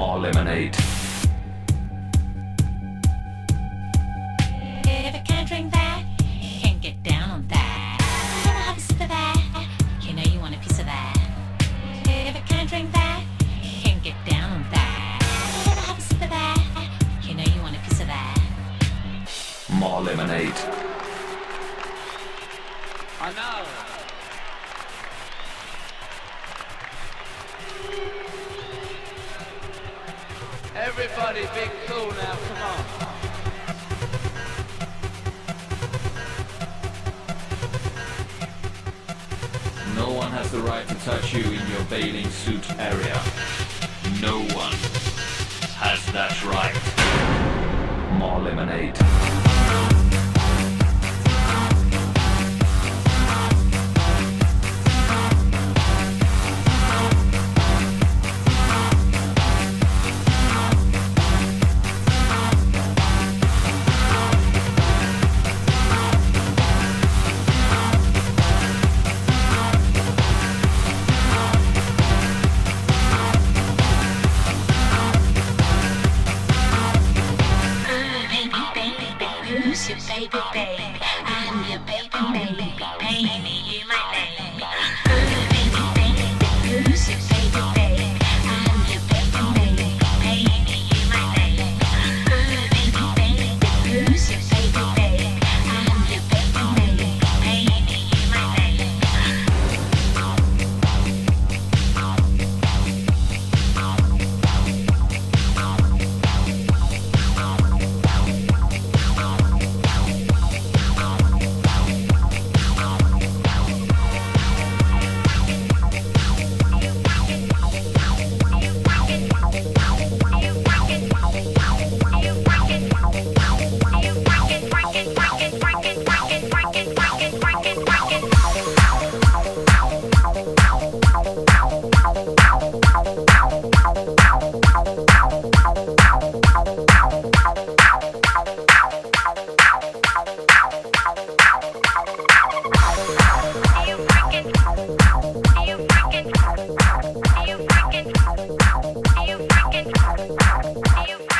More lemonade. If you can't drink that, you can't get down on that. You wanna have a sip of that? You know you want a piece of that. If you can't drink that, you can't get down on that. You wanna have a sip of that? You know you want a piece of that. More lemonade. I know. Everybody be cool now, come on. No one has the right to touch you in your bathing suit area. No one has that right. More lemonade. Who's your baby, baby? I'm your baby, baby. Pay me, you my name. Oh, baby, baby. Who's your baby, baby? I'm your baby, baby. Pay me, you my name. Oh, baby, baby. Who's your baby, baby? I'm your baby, baby. Pay me, you my name. Are you